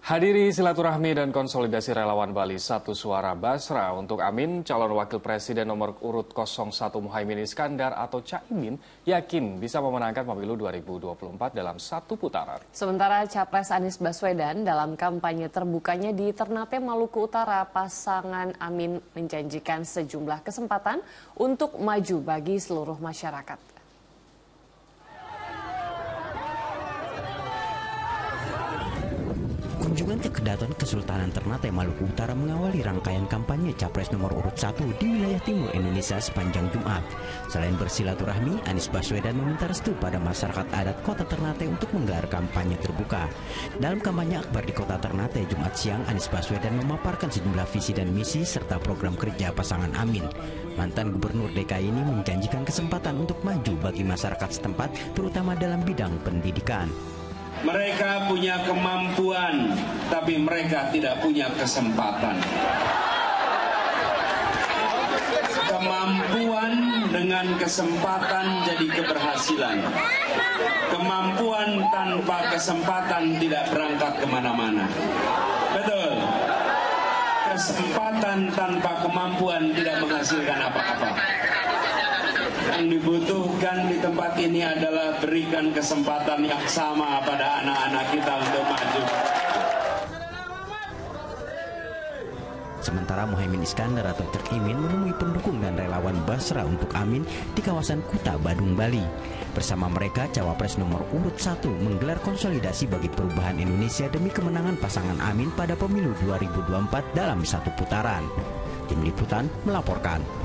Hadiri silaturahmi dan konsolidasi relawan Bali Satu Suara Basra untuk Amin, calon wakil presiden nomor urut 01 Muhaimin Iskandar atau Caimin yakin bisa memenangkan pemilu 2024 dalam satu putaran. Sementara Capres Anies Baswedan dalam kampanye terbukanya di Ternate, Maluku Utara, pasangan Amin menjanjikan sejumlah kesempatan untuk maju bagi seluruh masyarakat. Kunjungan ke Kedaton Kesultanan Ternate, Maluku Utara mengawali rangkaian kampanye Capres nomor urut 1 di wilayah timur Indonesia sepanjang Jumat. Selain bersilaturahmi, Anies Baswedan meminta restu pada masyarakat adat kota Ternate untuk menggelar kampanye terbuka. Dalam kampanye akbar di kota Ternate Jumat siang, Anies Baswedan memaparkan sejumlah visi dan misi serta program kerja pasangan Amin. Mantan Gubernur DKI ini menjanjikan kesempatan untuk maju bagi masyarakat setempat, terutama dalam bidang pendidikan. Mereka punya kemampuan, tapi mereka tidak punya kesempatan. Kemampuan dengan kesempatan jadi keberhasilan. Kemampuan tanpa kesempatan tidak berangkat kemana-mana. Betul. Kesempatan tanpa kemampuan tidak menghasilkan apa-apa. Yang dibutuhkan di tempat ini adalah berikan kesempatan yang sama pada anak-anak kita untuk maju. Sementara Muhaimin Iskandar atau Cak Imin menemui pendukung dan relawan Basra untuk Amin di kawasan Kuta Badung, Bali. Bersama mereka, Cawapres nomor urut 1 menggelar konsolidasi bagi perubahan Indonesia demi kemenangan pasangan Amin pada pemilu 2024 dalam satu putaran. Tim Liputan melaporkan.